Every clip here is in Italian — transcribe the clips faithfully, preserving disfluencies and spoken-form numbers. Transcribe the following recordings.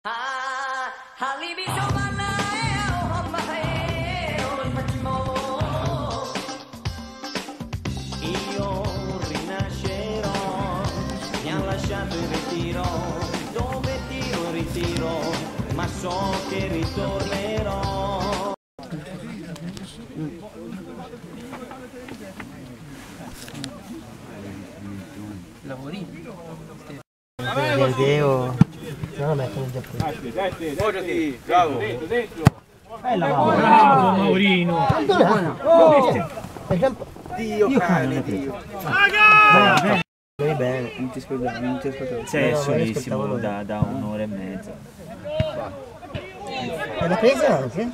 Io rinascerò, mi ha lasciato in ritiro, dove tiro ritiro, ma so che ritornerò. Lavorino. Deo. Non lo mettono già qui. Dai, dai, dai, bravo. Dentro, dentro. Bella Bravo Maurino. Dio cane, Dio. Vai bene. Non ti ascoltavo, non ti ascoltavo. Sei No, solissimo ma io da, da un'ora e mezza. E l'ha presa anche?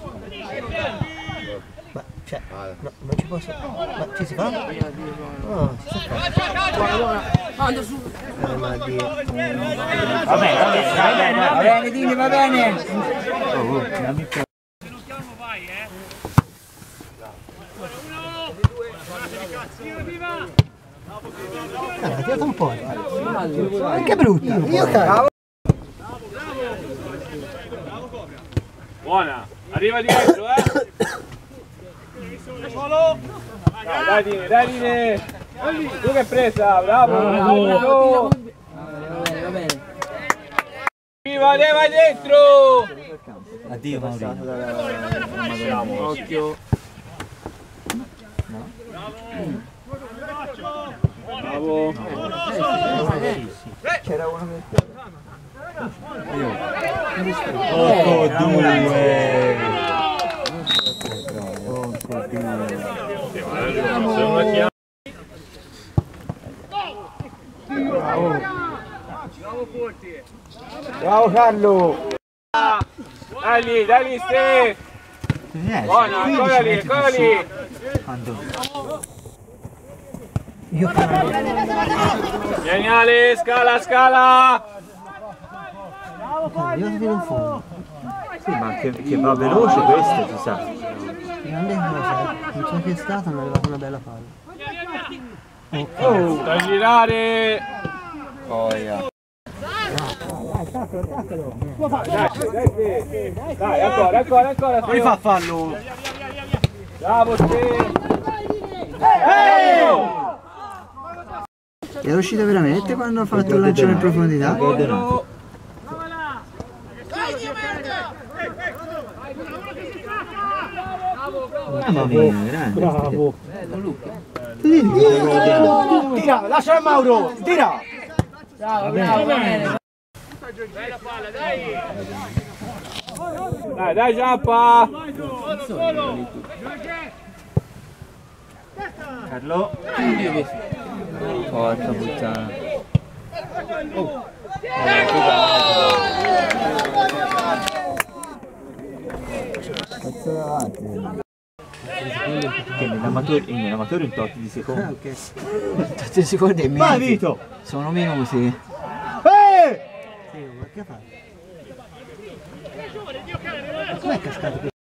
Ma cioè, no, non ci posso. Ma ci si fa? No, si sa fare. Manda su. Eh, ma Dio. Va bene, va bene, va bene, va bene, Dini, va bene. Oh, oh, non mi piace. Ah, ha tirato un po'. Che brutta. Io caro. Buona, arriva dietro, eh. Solo. Dai, dai Dini, dai Dini. Tu che presa, bravo. Bravo. Va bene. Viva, vai dentro. Addio Maurino. Occhio. Bravo. C'era uno che. otto due. Bravo Carlo. Dai lì, dai lì, Ste. Buona, ancora lì, ancora lì. Io caro. Vieni Ale, scala, scala. Io fino in fondo. Sì, ma che, che va veloce questo, si sa. Grande cosa. Non c'è che è stata, mi è arrivata una bella palla. Ok. Oh, da girare. Oh, yeah. Dai, dai, dai, dai, ancora, ancora, ancora. Non fa fallo. Bravo Ste. È riuscita veramente quando ha fatto il lancio in profondità? Mamma mia, grande. Bravo. Tira, lascia Mauro, tira! Bravo, bravo, bene. Dai, dai, Giappa. Carlo. Porca puttana. Oh. Cazzo davanti. Che nell'amatore nell'amatore un tot di secondi. Ok. Tutti i secondi e Vai mezzi. Vito! Sono minuti. Eh! Sì, ma che ha fatto? Ma com'è cascato qui?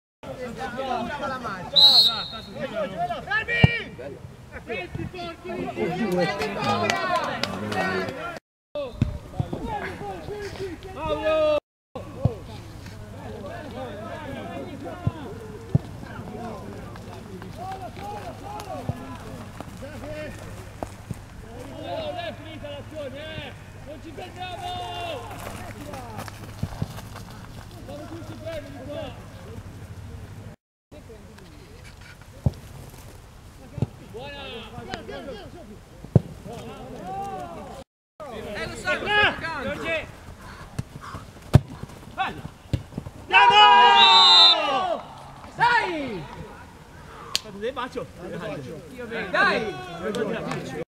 Non ci perdiamo! Siamo tutti fermi di qua! Buona! Eh, lo sai, Giorgi! Andiamo! Dai! Dai! Dai!